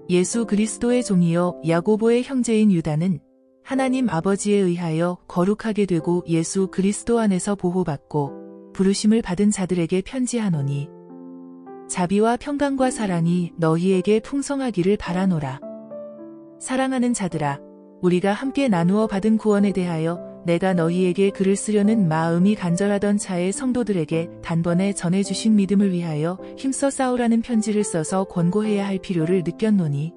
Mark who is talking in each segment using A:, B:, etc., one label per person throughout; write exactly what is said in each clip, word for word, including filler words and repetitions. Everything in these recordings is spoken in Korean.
A: 예수 그리스도의 종이요 야고보의 형제인 유다는 하나님 아버지에 의하여 거룩하게 되고 예수 그리스도 안에서 보호받고 부르심을 받은 자들에게 편지하노니 자비와 평강과 사랑이 너희에게 풍성하기를 바라노라. 사랑하는 자들아, 우리가 함께 나누어 받은 구원에 대하여 내가 너희에게 글을 쓰려는 마음이 간절하던 차에 성도들에게 단번에 전해주신 믿음을 위하여 힘써 싸우라는 편지를 써서 권고해야 할 필요를 느꼈노니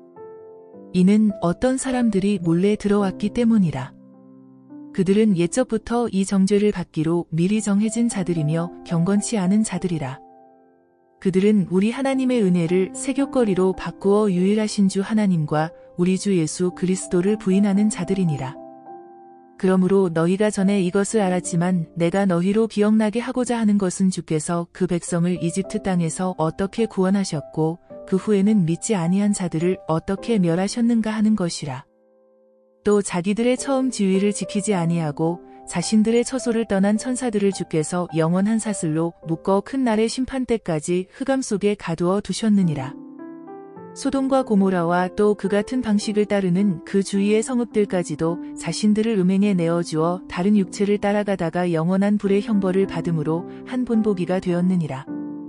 A: 이는 어떤 사람들이 몰래 들어왔기 때문이라. 그들은 옛적부터 이 정죄를 받기로 미리 정해진 자들이며 경건치 않은 자들이라. 그들은 우리 하나님의 은혜를 세귑거리로 바꾸어 유일하신 주 하나님과 우리 주 예수 그리스도를 부인하는 자들이니라. 그러므로 너희가 전에 이것을 알았지만 내가 너희로 기억나게 하고자 하는 것은 주께서 그 백성을 이집트 땅에서 어떻게 구원하셨고 그 후에는 믿지 아니한 자들을 어떻게 멸하셨는가 하는 것이라. 또 자기들의 처음 지위를 지키지 아니하고 자신들의 처소를 떠난 천사들을 주께서 영원한 사슬로 묶어 큰 날의 심판 때까지 흑암 속에 가두어 두셨느니라. 소돔과 고모라와 또 그 같은 방식을 따르는 그 주위의 성읍들까지도 자신들을 음행에 내어주어 다른 육체를 따라가다가 영원한 불의 형벌을 받음으로 한 본보기가 되었느니라.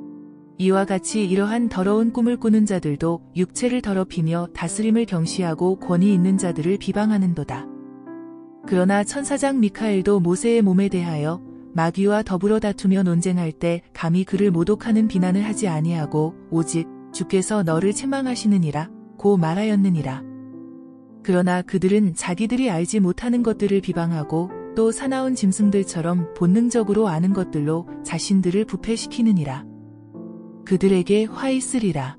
A: 이와 같이 이러한 더러운 꿈을 꾸는 자들도 육체를 더럽히며 다스림을 경시하고 권위 있는 자들을 비방하는도다. 그러나 천사장 미카엘도 모세의 몸에 대하여 마귀와 더불어 다투며 논쟁할 때 감히 그를 모독하는 비난을 하지 아니하고 오직 주께서 너를 책망하시느니라 고 말하였느니라. 그러나 그들은 자기들이 알지 못하는 것들을 비방하고 또 사나운 짐승들처럼 본능적으로 아는 것들로 자신들을 부패시키느니라. 그들에게 화 있으리라.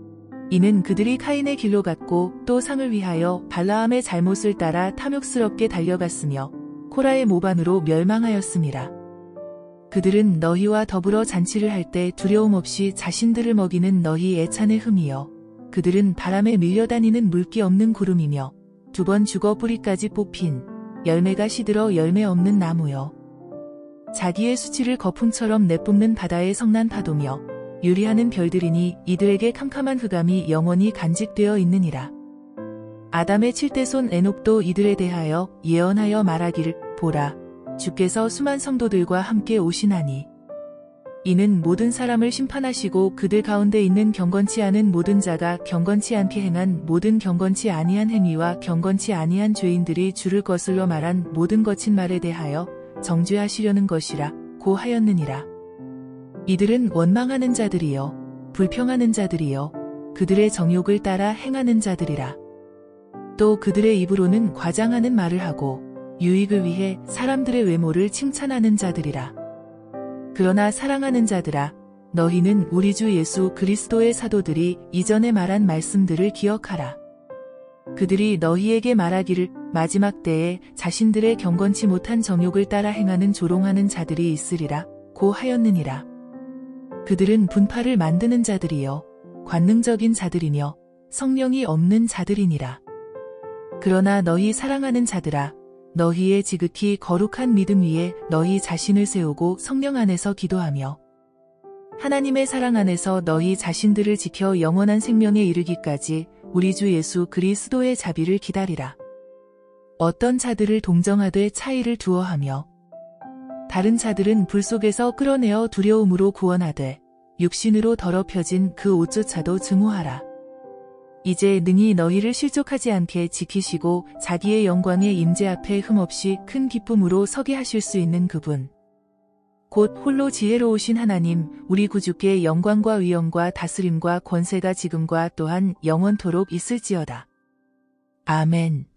A: 이는 그들이 카인의 길로 갔고 또 상을 위하여 발라함의 잘못을 따라 탐욕스럽게 달려갔으며 코라의 모반으로 멸망하였음이라. 그들은 너희와 더불어 잔치를 할 때 두려움 없이 자신들을 먹이는 너희 애찬의 흠이여 그들은 바람에 밀려다니는 물기 없는 구름이며 두 번 죽어 뿌리까지 뽑힌 열매가 시들어 열매 없는 나무여 자기의 수치를 거품처럼 내뿜는 바다의 성난 파도며 유리하는 별들이니 이들에게 캄캄한 흑암이 영원히 간직되어 있느니라. 아담의 칠대손 에녹도 이들에 대하여 예언하여 말하기를 보라 주께서 수만 성도들과 함께 오시나니 이는 모든 사람을 심판하시고 그들 가운데 있는 경건치 않은 모든 자가 경건치 않게 행한 모든 경건치 아니한 행위와 경건치 아니한 죄인들이 주를 거슬러 말한 모든 거친 말에 대하여 정죄하시려는 것이라 고 하였느니라. 이들은 원망하는 자들이요 불평하는 자들이요 그들의 정욕을 따라 행하는 자들이라. 또 그들의 입으로는 과장하는 말을 하고 유익을 위해 사람들의 외모를 칭찬하는 자들이라. 그러나 사랑하는 자들아, 너희는 우리 주 예수 그리스도의 사도들이 이전에 말한 말씀들을 기억하라. 그들이 너희에게 말하기를 마지막 때에 자신들의 경건치 못한 정욕을 따라 행하는 조롱하는 자들이 있으리라 고 하였느니라. 그들은 분파를 만드는 자들이요 관능적인 자들이며 성령이 없는 자들이니라. 그러나 너희 사랑하는 자들아, 너희의 지극히 거룩한 믿음 위에 너희 자신을 세우고 성령 안에서 기도하며 하나님의 사랑 안에서 너희 자신들을 지켜 영원한 생명에 이르기까지 우리 주 예수 그리스도의 자비를 기다리라. 어떤 자들을 동정하되 차이를 두어하며 다른 자들은 불 속에서 끌어내어 두려움으로 구원하되 육신으로 더럽혀진 그 옷조차도 증오하라. 이제 능히 너희를 실족하지 않게 지키시고 자기의 영광의 임재 앞에 흠없이 큰 기쁨으로 서게 하실 수 있는 그분 곧 홀로 지혜로우신 하나님 우리 구주께 영광과 위엄과 다스림과 권세가 지금과 또한 영원토록 있을지어다. 아멘.